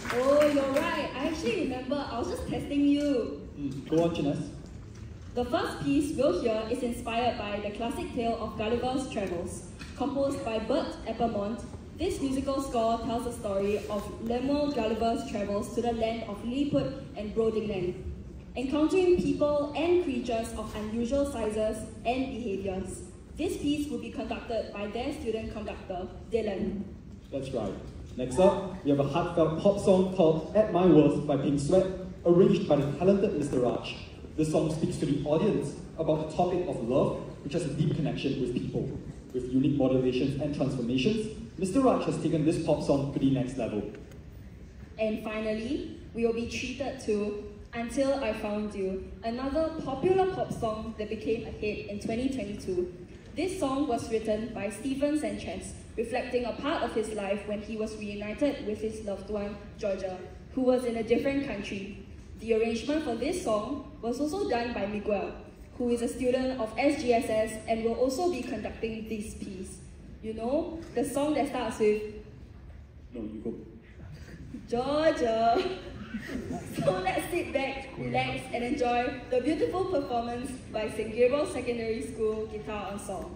Oh, you're right. I actually remember. I was just testing you. Go on, Chinese. The first piece we'll hear is inspired by the classic tale of Gulliver's Travels. Composed by Bert Eppermont, this musical score tells the story of Lemuel Gulliver's travels to the land of Lilliput and Brobdingnag, encountering people and creatures of unusual sizes and behaviors. This piece will be conducted by their student conductor, Dylan. That's right. Next up, we have a heartfelt pop song called At My Worst by Pink Sweat, arranged by the talented Mr. Raj. This song speaks to the audience about the topic of love, which has a deep connection with people. With unique modulations and transformations, Mr. Raj has taken this pop song to the next level. And finally, we will be treated to Until I Found You, another popular pop song that became a hit in 2022. This song was written by Stephen Sanchez, reflecting a part of his life when he was reunited with his loved one, Georgia, who was in a different country. The arrangement for this song was also done by Miguel, who is a student of SGSS and will also be conducting this piece. You know, the song that starts with... No, you go. Georgia. So let's sit back, relax, and enjoy the beautiful performance by St. Gabriel Secondary School Guitar Ensemble.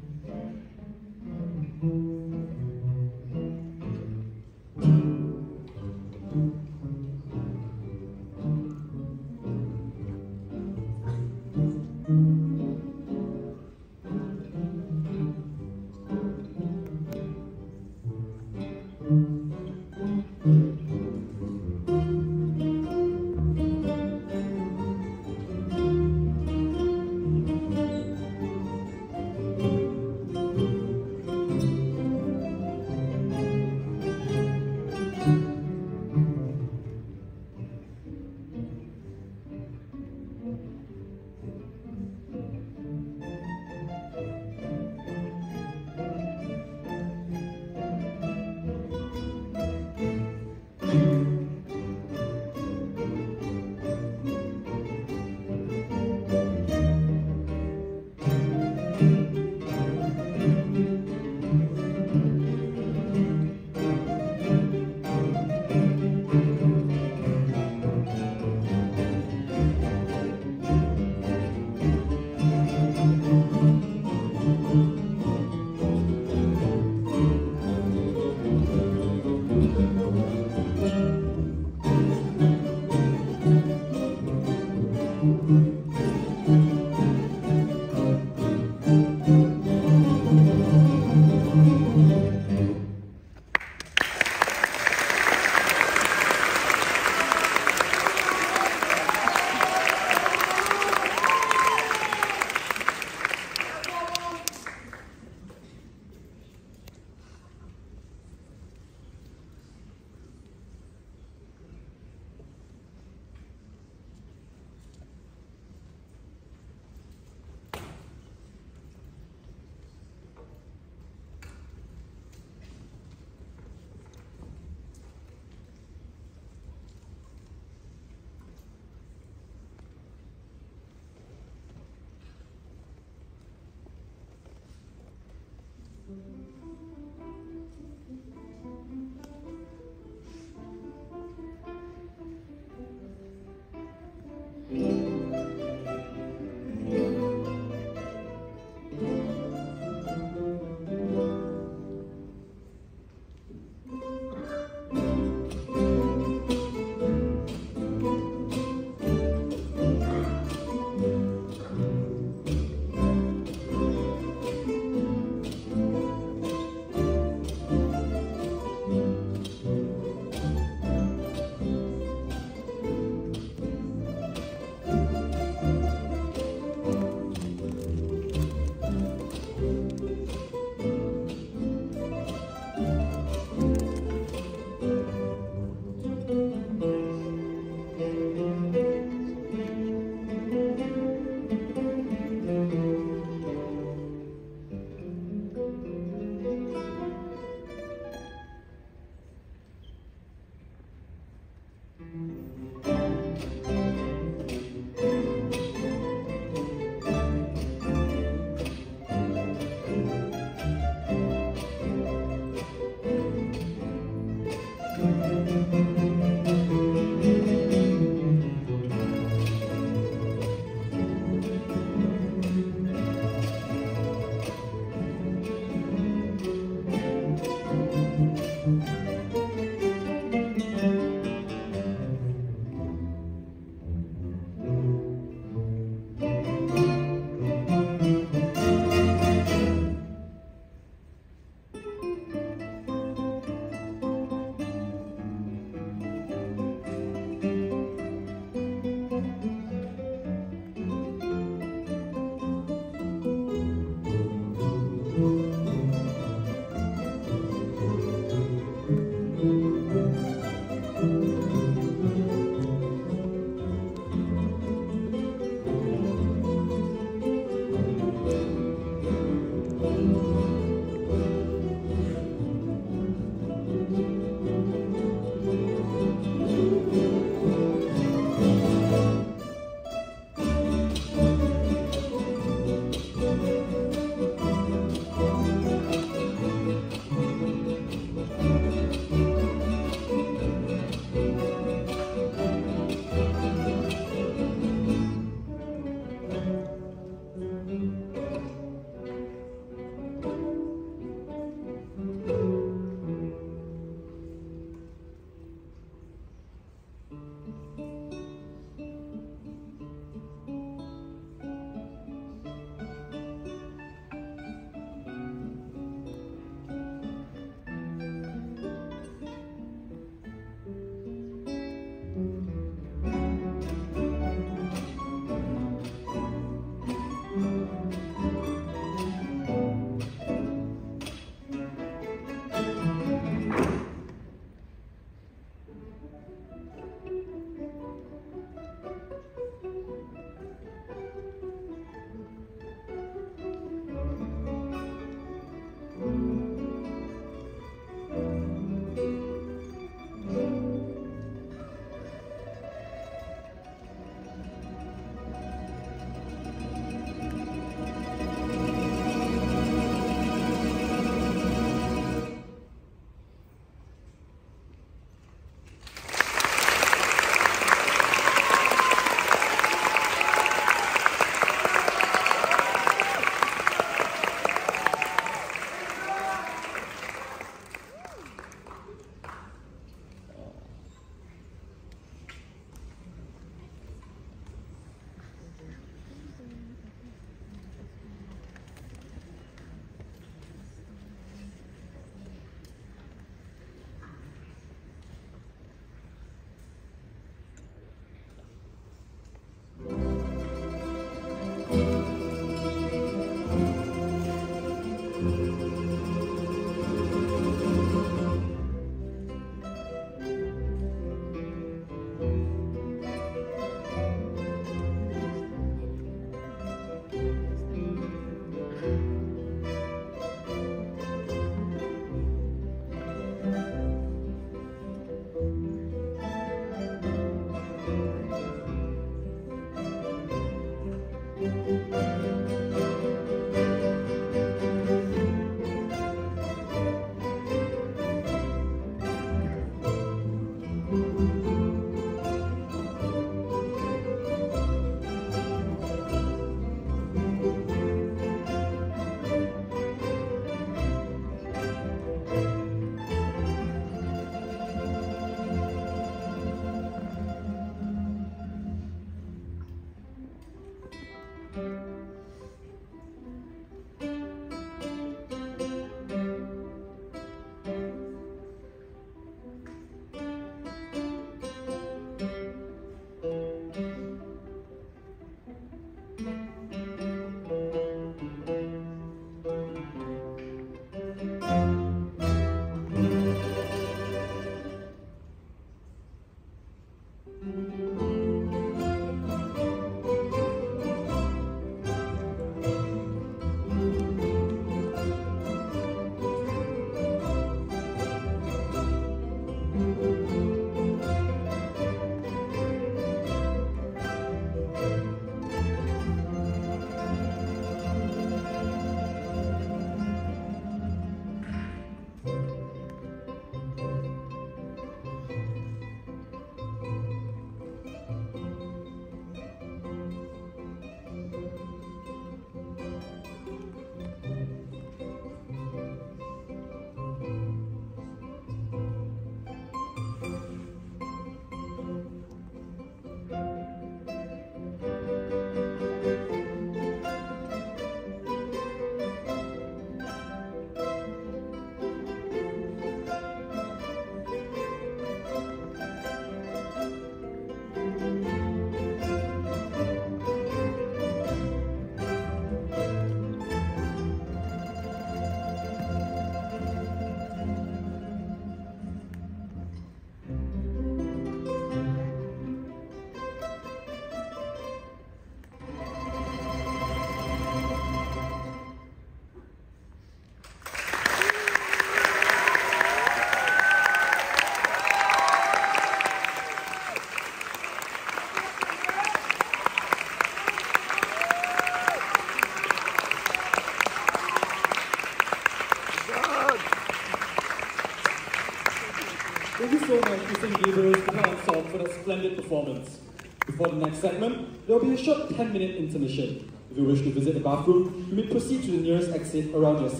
Thank you so much to St. Gabriel's Choir Song for that splendid performance. Before the next segment, there will be a short 10-minute intermission. If you wish to visit the bathroom, you may proceed to the nearest exit around your